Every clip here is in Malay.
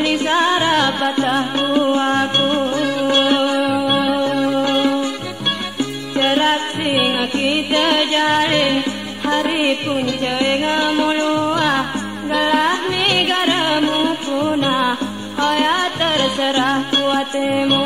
Lisara patahku aku Cerak sing kita jalin hari punca ngamulua galah negaramu punah haya terserah kuatemu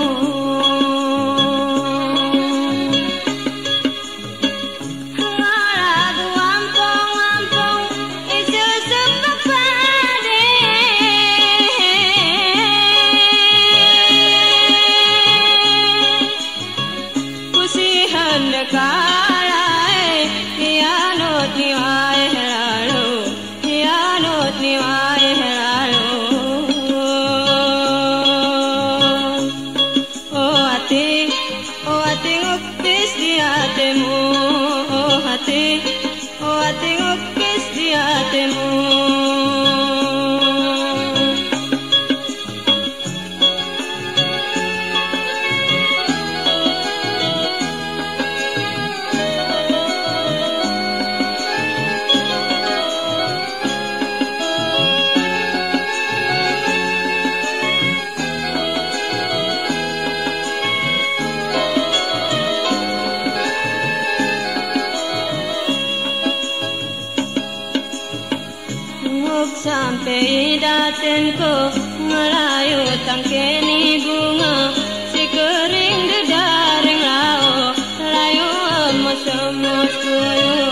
sampai datenku ngelayu tangkeni bunga si kering dedaring lau layu emas-emas kuyu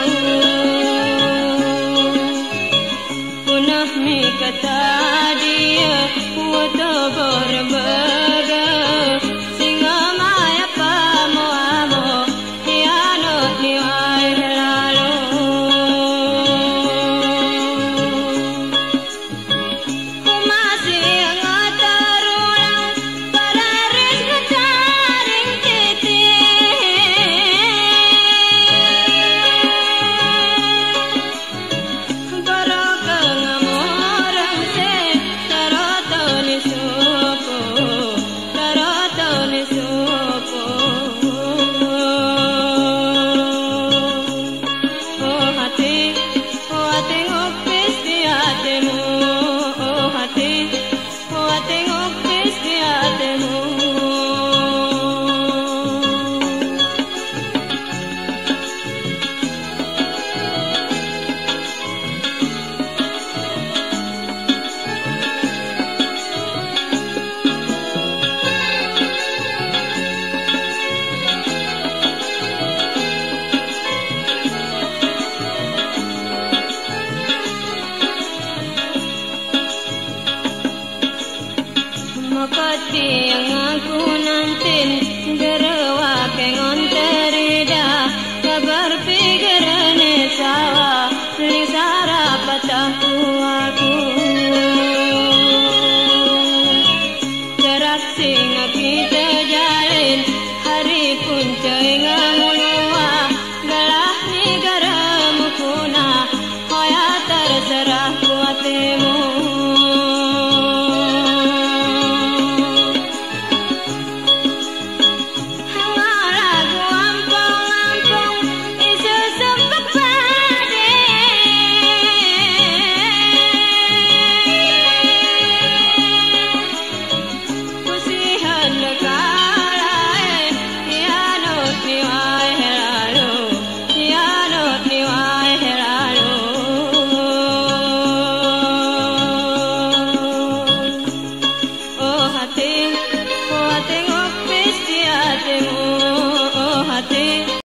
punah mi kata dia wato berbaga singa maya pamo amo hianot ni ai lalu makati yang aku nantin gerawa kengon terida kabar pikirane sawa lisara patahku aku jarak sing kita jalin hari punca ngamulua galah negaramu punah hoya terserah kuatemu hati